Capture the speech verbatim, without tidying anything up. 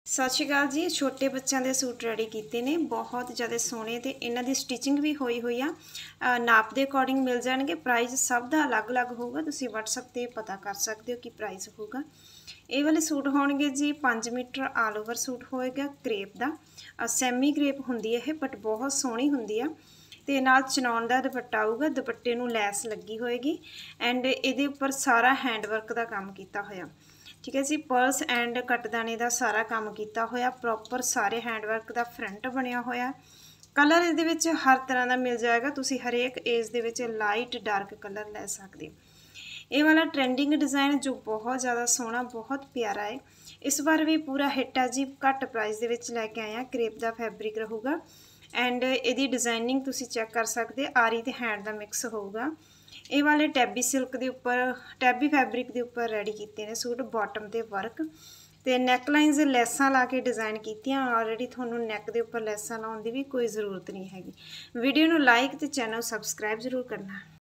सत श्री अकाल जी। छोटे बच्चों के सूट रेडी किए ने, बहुत ज़्यादा सोहने ते इन्हां दी स्टिचिंग भी हुई हुई आ। नाप के अकॉर्डिंग मिल जाएंगे। प्राइस सब का अलग अलग होगा, तुसीं व्हाट्सएप ते पता कर सकते हो कि प्राइस होगा। ये वाले सूट होणगे जी पाँच मीटर आल ओवर सूट होएगा क्रेप का। सैमी क्रेप होंदी है बट बहुत सोहनी होंदी है। ते नाल चनौन का दुपट्टा आऊगा, दुपट्टे नूं लैस लगी होएगी एंड इहदे उपर सारा हैंडवर्क का काम किया होया। ठीक है जी। पर्स एंड कटदाने का सारा काम किया होया, प्रॉपर सारे हैंडवर्क का फ्रंट बनया होया। कलर इहदे विच हर तरह का मिल जाएगा, तुसीं हरेक एज दे विच लाइट डार्क कलर लै सकदे हो। ये वाला ट्रेंडिंग डिज़ाइन जो बहुत ज़्यादा सोहना, बहुत प्यारा है। इस बार भी पूरा हिट है जी, घट प्राइस दे विच लैके आए हैं। क्रेप का फैब्रिक रहूगा एंड इहदी डिज़ाइनिंग तुसीं चैक कर सकते, आरी ते हैंड का मिक्स होगा। ये वाले टैबी सिल्क के उपर, टैबी फैब्रिक के उपर रेडी किए हैं सूट। बॉटम ते वर्क ते नैकलाइनस लैसां ला के डिज़ाइन कीतियां। ऑलरेडी थोनों नैक के उपर लैसां लाउण दी भी कोई ज़रूरत नहीं हैगी। वीडियो नूं लाइक ते चैनल सबसक्राइब जरूर करना।